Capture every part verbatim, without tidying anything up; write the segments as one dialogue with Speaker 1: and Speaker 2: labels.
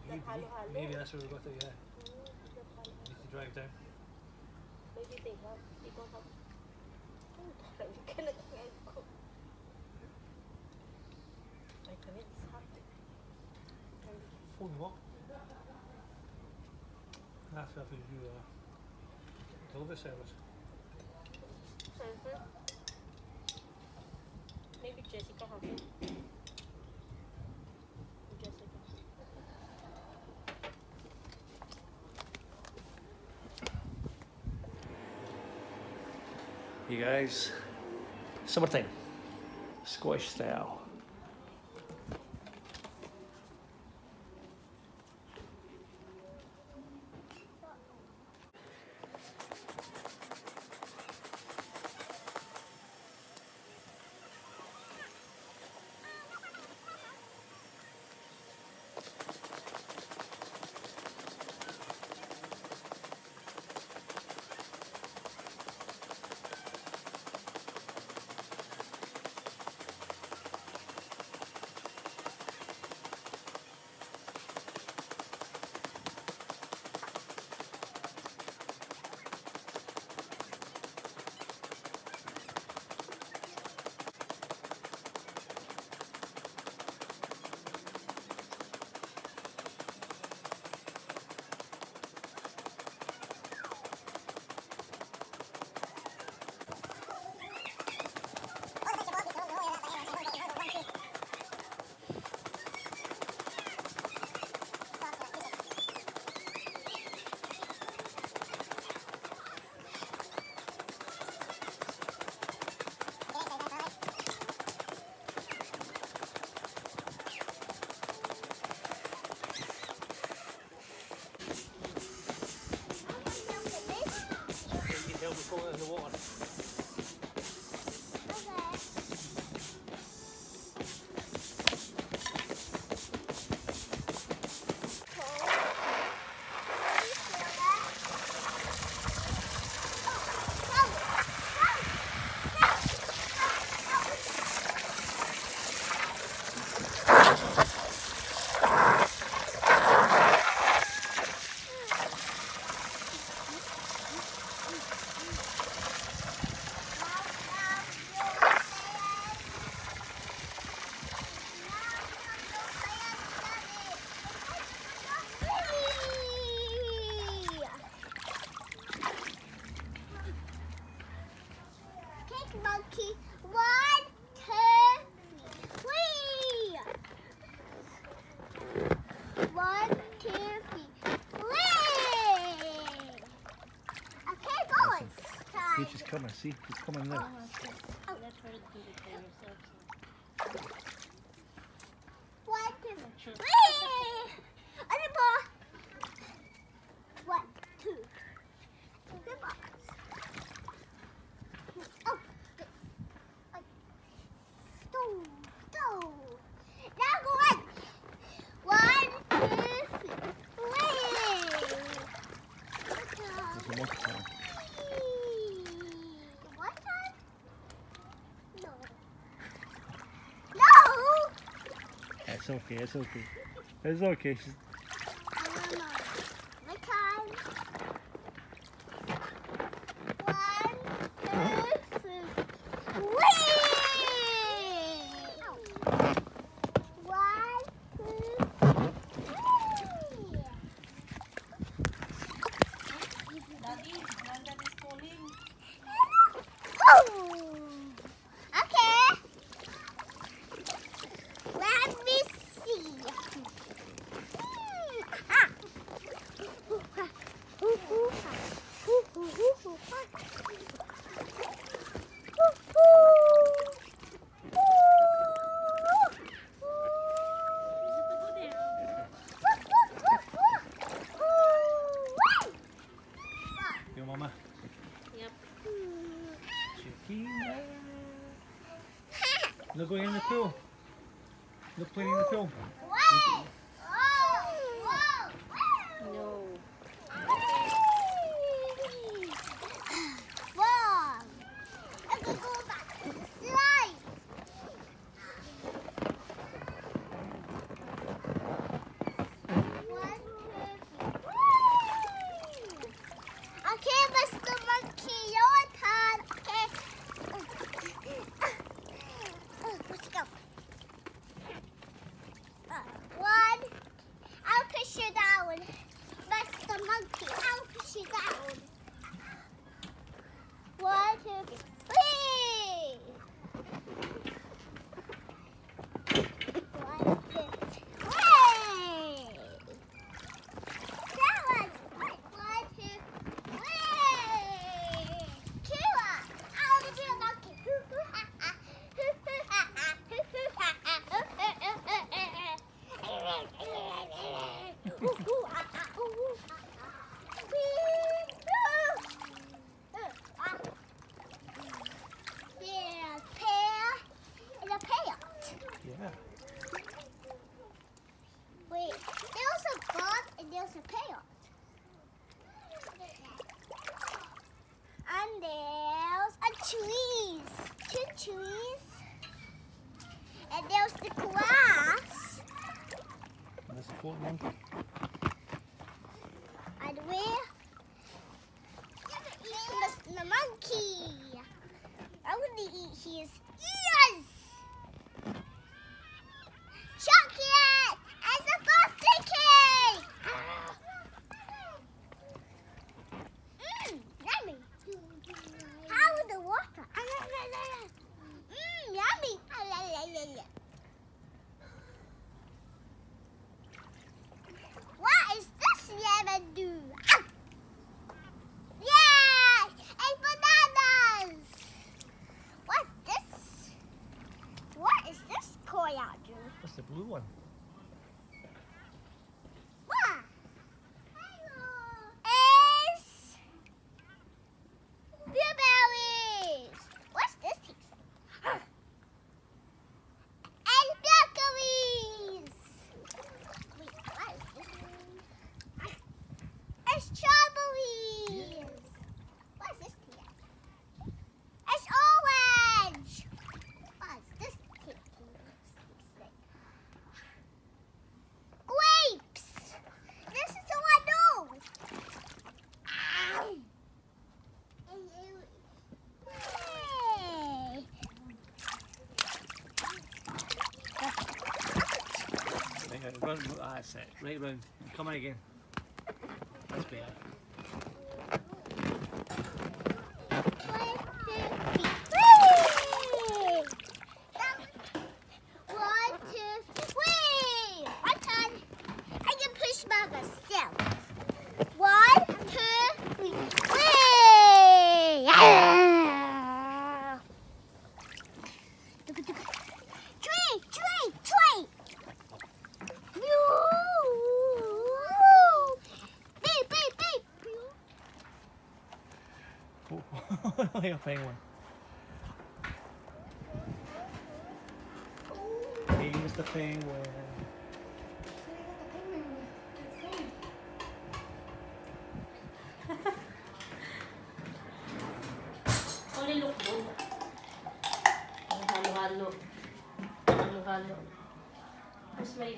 Speaker 1: Maybe,
Speaker 2: halo-halo.
Speaker 1: maybe that's where we got it, yeah.
Speaker 2: Hmm, udah halo.
Speaker 1: Need to drive down.
Speaker 2: Maybe they have, they don't have. Oh, like you cannot go. My internet is hot.
Speaker 1: Phone what? That's what we do, uh, delivery service.
Speaker 2: Mm-hmm. Maybe Jessica has it. Jessica.
Speaker 1: Hey guys, summertime, Scottish style. You can help me pull it in the water.
Speaker 3: Monkey, one, two, three. One, two, three, three. Okay, boys. Time.
Speaker 1: Peach is coming, see? He's coming now.
Speaker 2: Oh, let her do it by herself.
Speaker 3: One, two,
Speaker 2: Sure.
Speaker 3: three. Other ball. One, two. Good ball. Oh. Two, two. Now go on. One, two, three.
Speaker 1: There's a monkey coming.
Speaker 3: One time? No. No!
Speaker 1: It's okay, it's okay. It's okay. She's...
Speaker 3: No, no. One time. One, two, three. One, two, three.
Speaker 2: Daddy, Granddad is calling.
Speaker 3: Oh. Okay. Let me see. Ah.
Speaker 1: Your mama.
Speaker 2: Yep.
Speaker 1: Chiquita. No going in the pool. No playing in the pool.
Speaker 2: No.
Speaker 3: Mom, I can go back to the slide. One, there's a trees. Two trees. And there's the grass.
Speaker 1: That's a full monkey.
Speaker 3: And we're eating the, the monkey. I want to eat his ears. Chocolate! It's a birthday cake! Mmm, yummy. How is the water? Mmm, yummy. What is this lemon do? Yes! And bananas! What's this? What is this koya do?
Speaker 1: That's the blue one.
Speaker 3: What? Is blueberries. What's this taste like? And blackberries. Wait, what is this one? It's strawberries. What's this taste like? It's orange. What's this taste like? Grapes! This is the one I know! Ow! Hey!
Speaker 1: Hang on, run, ah, that's it. Right round. Come on again. That's better.
Speaker 3: One, two, three! One time, I can push by myself. One, two, three, three! Ah! Tree, tree, tree! Beep, beep, beep!
Speaker 1: Oh, like a penguin. Here's the penguin.
Speaker 2: Only look good. Ang halo-halo. Halo-halo. Mas may...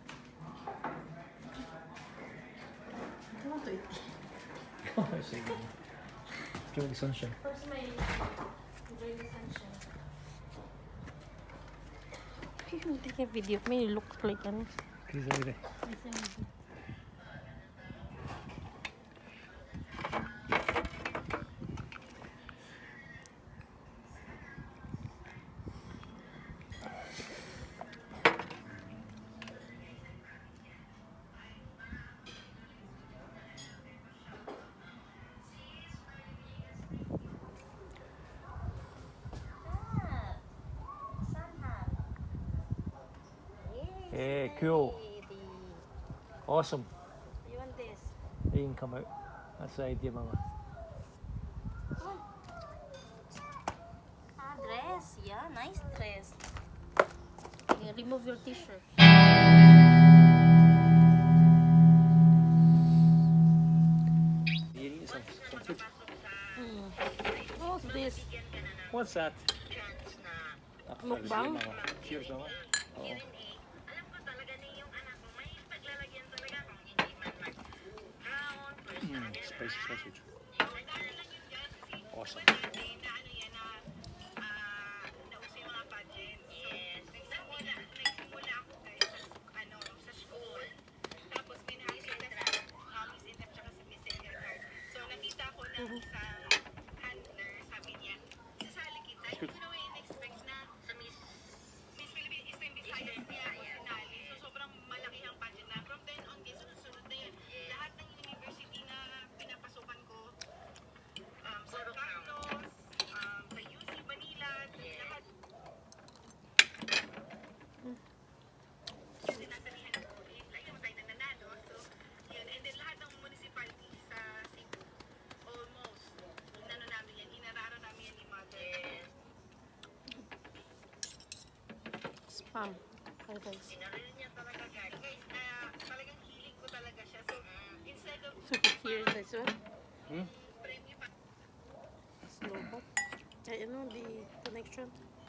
Speaker 2: I want to eat.
Speaker 1: Oh, sige. Enjoy the sunshine.
Speaker 2: First may... Enjoy the sunshine. Take a video. May look like ano.
Speaker 1: Please, over there. Hey, cool. Awesome.
Speaker 2: You want this?
Speaker 1: You can come out. That's the idea, Mama.
Speaker 2: Ah, dress. Yeah, nice dress. Okay, remove your t-shirt.
Speaker 1: You need some, some food.
Speaker 2: Hmm. What's this?
Speaker 1: What's that?
Speaker 2: Mukbang?
Speaker 1: Cheers, Mama. Oh. Mm, spicy sausage. Awesome. Good.
Speaker 2: Spam. Okay, guys. So here, this one.
Speaker 1: Hmm?
Speaker 2: Yeah, you know the connection.